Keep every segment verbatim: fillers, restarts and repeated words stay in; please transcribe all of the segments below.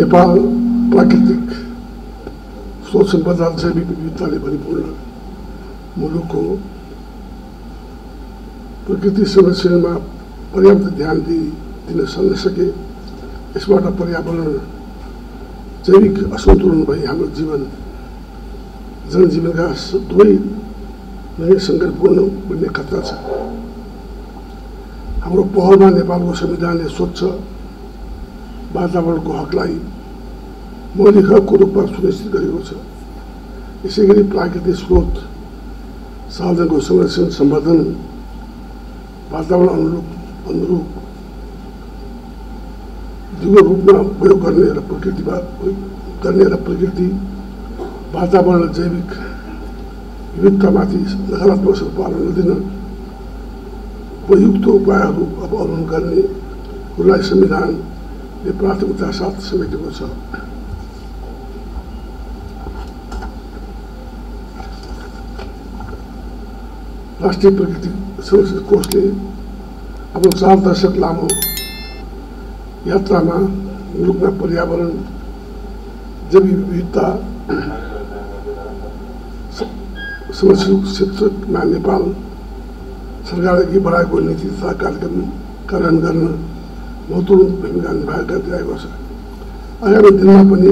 नेपाल प्राकृतिक स्रोत सम्पदा जैविक विविधताले भरिपूर्ण मुलुक हो। प्रकृति संरक्षणमा पर्याप्त ध्यान दिन नसके यसबाट पर्यावरण जैविक असन्तुलन भई हाम्रो जीवन जनजीवनका दुवै नै सङ्कटपूर्ण बन्ने खतरा छ। हाम्रो पहलमा नेपालको संविधानले स्वच्छ वातावरणको हकलाई मौलिक हकको रूपमा सुनिश्चित गरेको छ। यसैगरी प्राकृतिक स्रोत साधनको संरक्षण सम्वर्धन वातावरण अनुरूप अनुरूप दुवै रूपमा प्रयोग गर्ने र प्रकृतिमा गर्ने र प्रकृति वातावरण र जैविक विविधतामाथि नकारात्मक असर पार्न नदिन उपयुक्त उपायहरू अवलम्बन गर्ने कुरालाई संविधानले प्राथमिकता साथ समेटेको छ। राष्ट्रिय प्रकृति संरक्षण कोषले आफ्नो चार दशक लामो यात्रामा मुलुकमा पर्यावरण जैविक विविधता संरक्षण क्षेत्रमा नेपाल सरकारले बढाएको नीति तथा कार्यक्रम कार्यान्वयन गर्न महत्त्वपूर्ण भूमिका निभाएका दिएको छ। आगामी दिनमा पनि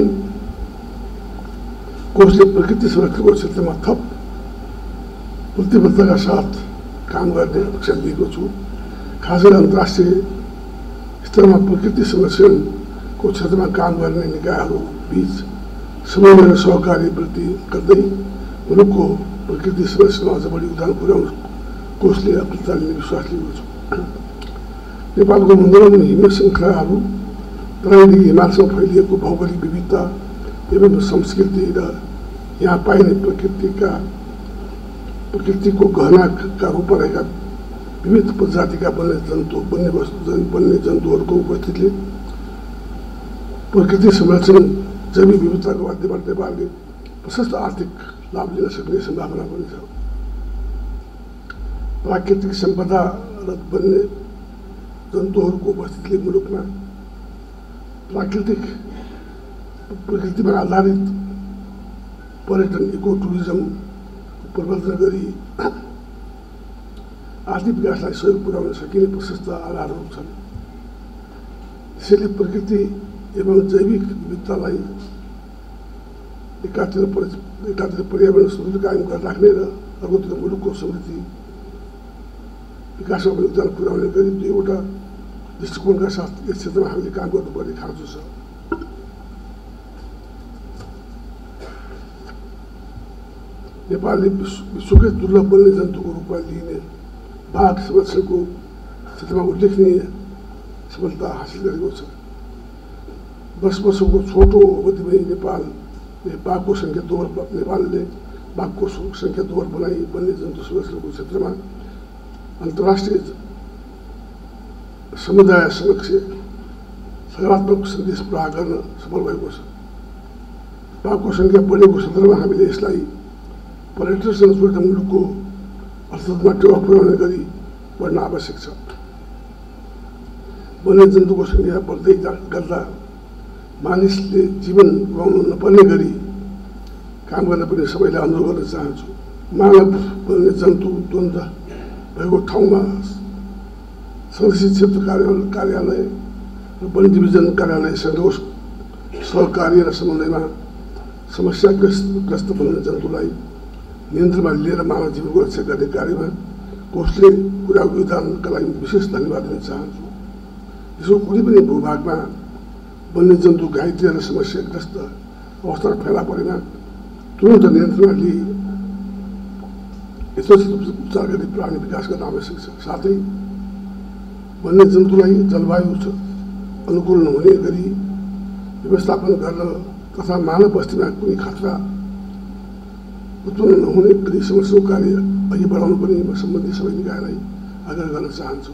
कोषले प्रकृति संरक्षणको क्षेत्रमा थप प्रतिबद्धताका साथ काम गर्ने लक्ष्य लिएको छु। खास गरी अन्तर्राष्ट्रिय स्तरमा प्रकृति संरक्षणको क्षेत्रमा काम गर्ने निकायहरू बीच समन्वय र सहकारी वृद्धि गर्दै मुलुकको प्रकृति संरक्षणमा अझ बढी योगदान पुर्याउन कोषले अग्रता लिने विश्वास लिएको छु। नेपालको मनोरम हिम श्रृङ्खलाहरू तराईदेखि हिमालसम्म फैलिएको भौगोलिक विविधता एवं संस्कृति र यहाँ पाइने प्रकृतिका प्रकृतिको गहनाका रूपमा रहेका विविध प्रजातिका वन्य जन्तु वन्य वस्तु वन्य जन्तुहरूको उपस्थितिले प्रकृति संरक्षण जैविक विविधताको माध्यमबाट नेपालले प्रशस्त आर्थिक लाभ लिन सक्ने सम्भावना पनि छ। प्राकृतिक सम्पदा र वन्य जन्तुहरूको उपस्थितिले मुलुकमा प्राकृतिक प्रकृतिमा आधारित पर्यटन इको टुरिज्म प्रवर्धन गरी आर्थिक विकासलाई सहयोग पुर्याउन सकिने प्रशस्त आधारहरू छन्। त्यसैले प्रकृति एवं जैविक विविधतालाई एकातिर एकातिर पर्यावरण सन्तुलन कायम गरेर राख्ने र अर्कोतिर मुलुकको समृद्धि विकासमा योगदान पुर्याउने गरी दुईवटा दृष्टिकोणका साथ यस क्षेत्रमा हामीले काम गर्नुपर्ने खाँचो छ। नेपालले विश्वकै दुर्लभ वन्य जन्तुको रूपमा लिइने बाघ संरक्षणको क्षेत्रमा उल्लेखनीय सफलता हासिल गरेको छ। दस वर्षको छोटो अवधिमै नेपालले बाघको सङ्ख्या दोहोर नेपालले बाघको सङ्ख्या दोहोर बनाई वन्य जन्तु संरक्षणको क्षेत्रमा अन्तर्राष्ट्रिय समुदाय समक्ष सकारात्मक सन्देश प्रहार गर्न सफल भएको छ। बाघको सङ्ख्या बढेको सन्दर्भमा हामीले यसलाई पर्यटनसँग जोडित मुलुकको अर्थतन्त्रमा टेवा पुर्याउने गरी बढ्न आवश्यक छ। वन्य जन्तुको सङ्ख्या बढ्दै गर्दा मानिसले जीवन गुमाउनु नपर्ने गरी काम गर्न पनि सबैलाई अनुरोध गर्न चाहन्छु। मानव वन्य जन्तु द्वन्द्व भएको ठाउँमा संरक्षित क्षेत्र कार्यालय कार्यालय र वन डिभिजन कार्यालयसँग सहकार्य र समन्वयमा समस्याग्रस्त वन्य जन्तुलाई नियन्त्रणमा लिएर मानव जीवनको रक्षा गर्ने कार्यमा कोषले पुर्याएको योगदानका लागि विशेष धन्यवाद दिन चाहन्छु। यसको कुनै पनि भूभागमा वन्य जन्तु घाइते र समस्याग्रस्त अवस्थामा फेला परेमा तुरन्त नियन्त्रणमा लिई यथोचित उपचार गर्ने प्राणी विकास गर्न आवश्यक छ। साथै वन्य जन्तुलाई जलवायु अनुकूल नहुने गरी व्यवस्थापन गर्न तथा मानव बस्तीमा कुनै खतरा उत्पन्न नहुने गरी समस्याको कार्य अघि बढाउनु पनि म सम्बन्धित सबै निकायलाई आग्रह गर्न चाहन्छु।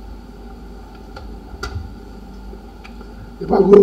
नेपालको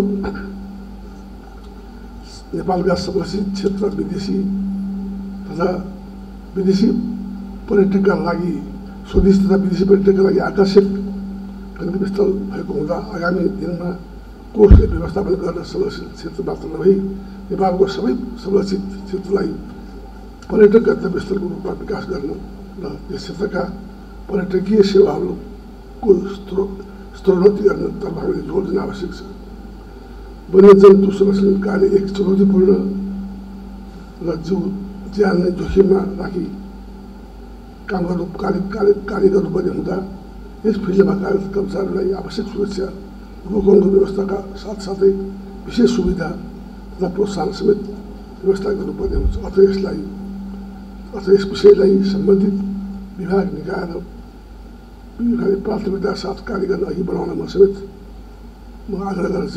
नेपालका संरक्षित क्षेत्र विदेशी तथा विदेशी पर्यटकका लागि स्वदेशी तथा विदेशी पर्यटकका लागि आकर्षक गन्तव्यस्थल भएको हुँदा आगामी दिनमा कोषले व्यवस्थापन गर्न संरक्षित क्षेत्र मात्र नभई नेपालको सबै संरक्षित क्षेत्रलाई पर्यटक गन्तव्यस्थलको रूपमा विकास गर्न र यस क्षेत्रका पर्यटकीय सेवाहरूको स्तरोन्नति गर्नतर्फ हामीले जोड दिन आवश्यक छ। वन्यजन्तु संरक्षण कार्य एक चुनौतीपूर्ण र जीव ज्यान जोखिममा राखी काम गर्नु कार्य कार्य कार्य गर्नुपर्ने हुँदा यस फिल्डमा कार्यरत कर्मचारीलाई आवश्यक सुरक्षा रोकौँको व्यवस्थाका साथसाथै विशेष सुविधा तथा प्रोत्साहन समेत व्यवस्था गर्नुपर्ने हुन्छ। अथ यसलाई अथ यस विषयलाई सम्बन्धित विभाग निकाय र विभागले प्राथमिकता साथ कार्य गर्न अघि बढाउनमा समेत म आग्रह गर्न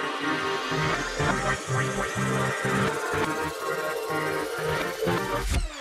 चाहन्छु।